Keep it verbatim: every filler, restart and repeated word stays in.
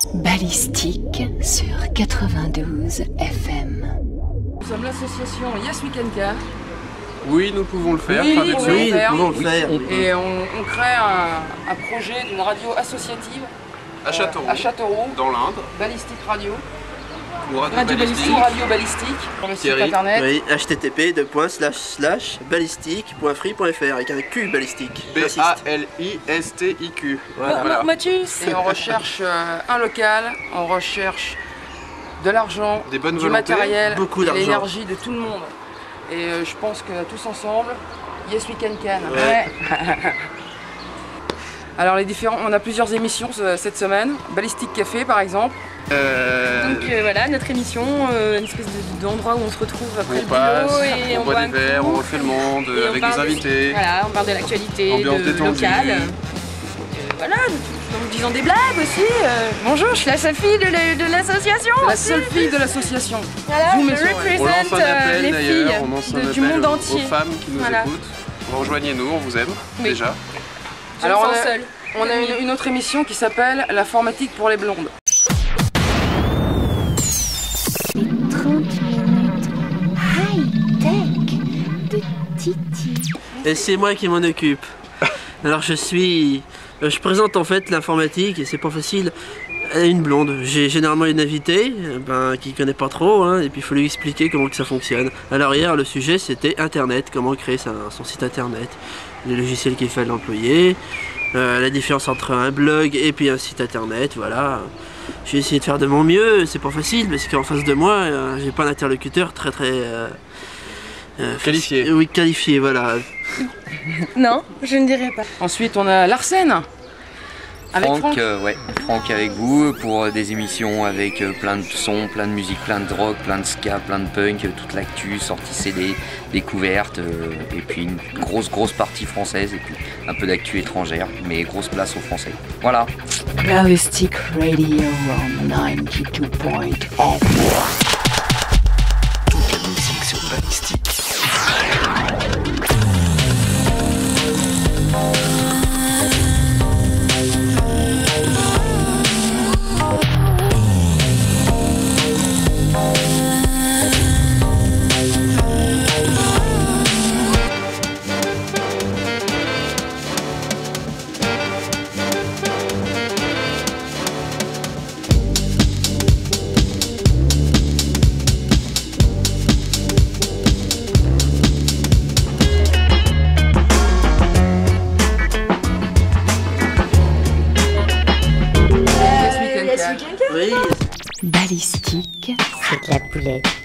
Balistique sur quatre-vingt-douze F M. Nous sommes l'association Yes We Can Can. Oui, nous pouvons le faire. Oui, par nous des- pouvons le faire. nous pouvons le faire. Et on, on crée un, un projet d'une radio associative À Châteauroux, euh, à Châteauroux, dans l'Indre, Balistique Radio, ou Radio, Radio Balistique. Balistique, Radio Balistique, sur le site Thierry. internet. Oui, h t t p deux points slash slash balistique point free point f r avec un Q balistique. B j'insiste. A L I S T I Q. Voilà. Voilà. Mathus. Et on recherche euh, un local, on recherche de l'argent, Des bonnes du volontés, matériel, beaucoup et d'argent. l'énergie de tout le monde. Et euh, je pense que tous ensemble, Yes We Can Can. Ouais. Alors les différents, on a plusieurs émissions euh, cette semaine. Balistique Café par exemple. Euh, Donc euh, voilà, notre émission, euh, une espèce de- d'endroit où on se retrouve après on le passe, boulot et on on boit boit des un verres, coup. on refait le monde Et on avec parle des de- invités. Voilà, on parle de l'actualité, Ambiance de détendue. locale. Euh, voilà, en disant des blagues aussi. euh. Bonjour, je suis la seule fille de la- de l'association. La seule fille de l'association. Voilà, Zoomez je sur elle. On lance représente un euh, appel les d'ailleurs, filles on lance un de- appel du monde aux- entier. aux femmes qui nous Voilà. écoutent. Rejoignez-nous, on vous aime Oui. déjà. Je Alors, me on sens a- seule. On a une, une autre émission qui s'appelle L'informatique pour les blondes. trente minutes high-tech de Titi. Et c'est moi qui m'en occupe. Alors je suis... euh, Je présente en fait l'informatique et c'est pas facile à une blonde. J'ai généralement une invitée euh, ben, qui connaît pas trop hein, et puis il faut lui expliquer comment que ça fonctionne. Alors hier le sujet c'était internet, comment créer sa- son site internet, les logiciels qu'il fallait employer, euh, la différence entre un blog et puis un site internet, voilà. J'ai essayé de faire de mon mieux, c'est pas facile parce qu'en face de moi euh, j'ai pas d'interlocuteur très très... euh, euh, Qualifié. Oui, qualifié, voilà. Non, je ne dirais pas. Ensuite on a Larsen. Avec Franck, Franck. euh, ouais, Franck avec vous pour euh, des émissions avec euh, plein de sons, plein de musique, plein de rock, plein de ska, plein de punk, euh, toute l'actu, sortie C D, découverte, euh, et puis une grosse grosse partie française et puis un peu d'actu étrangère, mais grosse place aux Français. Voilà. Balistic Radio on quatre-vingt-douze point F M. Toute la musique sur Balistique. Yes We Can Can. Oui, Balistique C'est de la boulette.